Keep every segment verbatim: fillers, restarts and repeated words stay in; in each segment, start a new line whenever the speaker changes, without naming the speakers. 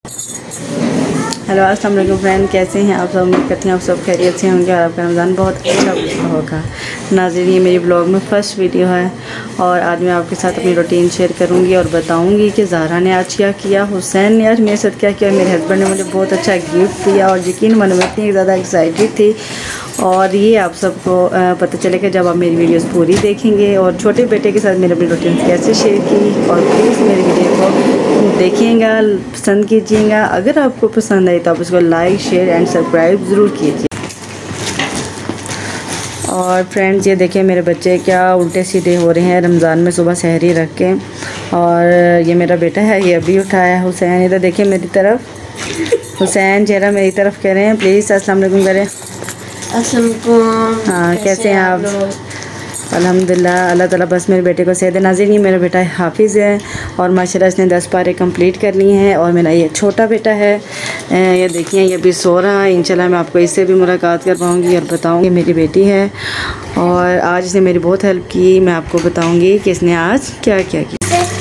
Hello अस्सलाम वालेकुम friend, कैसे हैं आप सब। उम्मीद करती हैं आप सब खैरियत से होंगे और आपका रमज़ान बहुत अच्छा होगा। नाज़रीन, ये मेरी ब्लॉग में फ़र्स्ट वीडियो है और आज मैं आपके साथ अपनी रूटीन शेयर करूंगी और बताऊंगी कि ज़ाहरा ने आज क्या किया, हुसैन ने आज मेरे साथ क्या किया, मेरे हस्बैंड ने मुझे बहुत अच्छा गिफ्ट दिया और यकीन मानो मैं इतनी ज़्यादा एक्साइटेड थी। और ये आप सबको पता चलेगा जब आप मेरी वीडियोस पूरी देखेंगे और छोटे बेटे के साथ मैंने अपनी रूटीन कैसे शेयर की। और प्लीज़ मेरी वीडियो को देखिएगा, पसंद कीजिएगा। अगर आपको पसंद आई तो आप उसको लाइक, शेयर एंड सब्सक्राइब ज़रूर कीजिए। और फ्रेंड्स, ये देखिए मेरे बच्चे क्या उल्टे सीधे हो रहे हैं रमज़ान में सुबह सहरी रख के। और ये मेरा बेटा है, ये अभी उठाया है हुसैन। इधर देखिए मेरी तरफ, हुसैन चेहरा मेरी तरफ कह रहे हैं। प्लीज़ अस्सलाम वालेकुम करें। हाँ, कैसे हैं आप? अल्हम्दुलिल्लाह, अल्लाह ताला बस मेरे बेटे को सेहत नाज़रीन। ये मेरा बेटा हाफिज़ है और माशाल्लाह इसने दस पारे कंप्लीट कर लिए हैं। और मेरा ये छोटा बेटा है, ये देखिए ये भी सो रहा है। इंशाल्लाह मैं आपको इससे भी मुलाकात कर पाऊँगी और बताऊँगी। मेरी बेटी है और आज इसने मेरी बहुत हेल्प की। मैं आपको बताऊँगी कि इसने आज क्या क्या किया।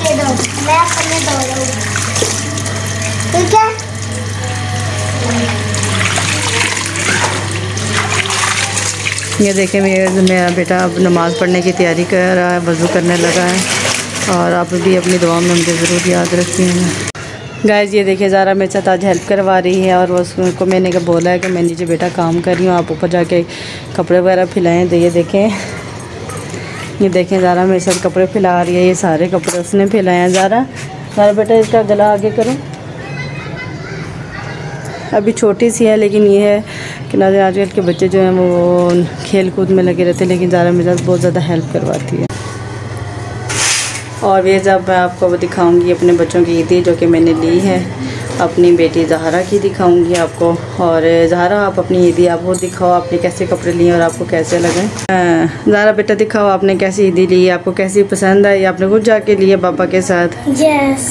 ये देखें मेरा मेरा बेटा अब नमाज़ पढ़ने की तैयारी कर रहा है, वज़ू करने लगा है। और आप भी अपनी दुआ में मुझे ज़रूर याद रखिएगा। गाइस, ये देखिए ज़ारा मेरे साथ आज हेल्प करवा रही है और उसको मैंने कहा बोला है कि मैं नीचे बेटा काम कर रही हूँ, आप ऊपर जाके कपड़े वगैरह फैलाएँ। तो ये देखें ये देखें ज़ारा मेरे साथ कपड़े फैला रही है। ये सारे कपड़े उसने फैलाए हैं। ज़ारा ज़ारा बेटा इसका गला आगे करो। अभी छोटी सी है लेकिन ये है कि ना आजकल के बच्चे जो हैं वो खेल कूद में लगे रहते हैं, लेकिन ज़ारा मेरे साथ बहुत ज़्यादा हेल्प करवाती है। और ये जब मैं आपको दिखाऊंगी अपने बच्चों की ईदी जो कि मैंने ली है, अपनी बेटी ज़ाहरा की दिखाऊंगी आपको। और ज़ाहरा आप अपनी ईदी आप वो दिखाओ, आपने कैसे कपड़े लिए और आपको कैसे लगे। ज़ाहरा बेटा दिखाओ आपने कैसी ईदी ली, आपको कैसी पसंद आई, आपने खुद जाके लिए पापा के साथ।
यस।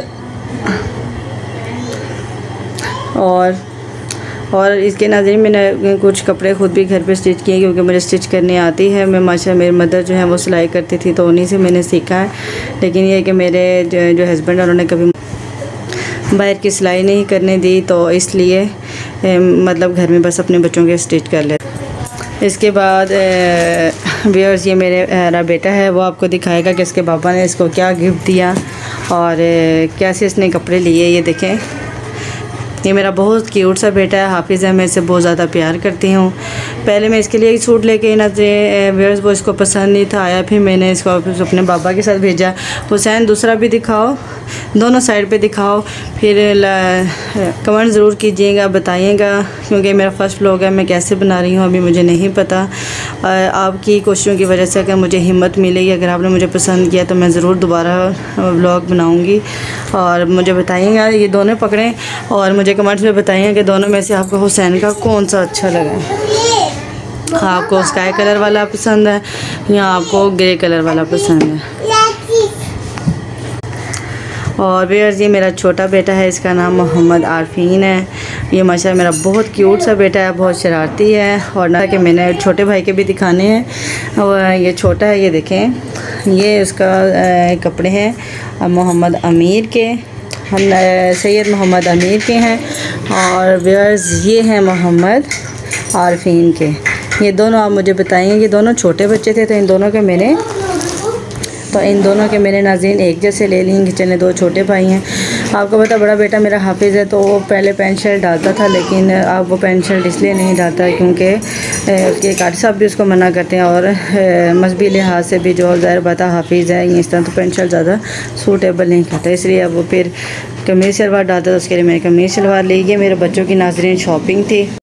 और और इसके नाज़रीन मैंने कुछ कपड़े खुद भी घर पे स्टिच किए क्योंकि मुझे स्टिच करने आती है। मैं माशा मेरी मदर जो है वो सिलाई करती थी तो उन्हीं से मैंने सीखा है। लेकिन ये कि मेरे जो, जो हस्बैंड उन्होंने कभी बाहर की सिलाई नहीं करने दी, तो इसलिए ए, मतलब घर में बस अपने बच्चों के स्टिच कर लेते। इसके बाद व्यूअर्स, ये मेरा बेटा है वो आपको दिखाएगा कि इसके पापा ने इसको क्या गिफ्ट दिया और कैसे इसने कपड़े लिए। ये देखें, ये मेरा बहुत क्यूट सा बेटा है, हाफिज़ है। मैं इससे बहुत ज़्यादा प्यार करती हूँ। पहले मैं इसके लिए एक सूट लेके ना व्यूअर्स वो इसको पसंद नहीं था आया, फिर मैंने इसको अपने पापा के साथ भेजा। हुसैन दूसरा भी दिखाओ, दोनों साइड पे दिखाओ, फिर कमेंट ज़रूर कीजिएगा, बताइएगा क्योंकि मेरा फ़र्स्ट व्लॉग है। मैं कैसे बना रही हूँ अभी मुझे नहीं पता। आपकी कोशिशों की वजह से अगर मुझे हिम्मत मिलेगी, अगर आपने मुझे पसंद किया तो मैं ज़रूर दोबारा व्लॉग बनाऊँगी। और मुझे बताइएगा ये दोनों पकड़ें और मुझे कमेंट्स में बताइए कि दोनों में से आपको हुसैन का कौन सा अच्छा लगा। आपको स्काई कलर वाला पसंद है या आपको ग्रे कलर वाला पसंद है। और व्यूअर्स, ये मेरा छोटा बेटा है, इसका नाम मोहम्मद आरफीन है। ये माशाल्लाह मेरा बहुत क्यूट सा बेटा है, बहुत शरारती है। और ना कि मैंने छोटे भाई के भी दिखाने हैं। और ये छोटा है, ये देखें ये उसका कपड़े हैं मोहम्मद अमीर के, हम सैयद मोहम्मद अमीर के हैं। और व्यूअर्स, ये हैं मोहम्मद आरफीन के। ये दोनों आप मुझे बताएंगे, ये दोनों छोटे बच्चे थे तो इन दोनों के मैंने तो इन दोनों के मैंने नाज़रीन एक जैसे ले लेंगे। चले दो छोटे भाई हैं। आपको पता बड़ा बेटा मेरा हाफिज़ है तो वो पहले पैंट शर्ट डालता था, लेकिन अब वो पैंट शर्ट इसलिए नहीं डालता है क्योंकि उसके काट साहब भी उसको मना करते हैं और मजहबी लिहाज से भी जो ज़ाहिर बात है हाफिज़ है इस तरह तो पैंट शर्ट ज़्यादा सूटेबल नहीं करता, इसलिए अब वो फिर कमीज़ शलवार डालता था। उसके लिए मैंने कमीज़ शलवार ली। ये मेरे बच्चों की नाज़रीन शॉपिंग थी।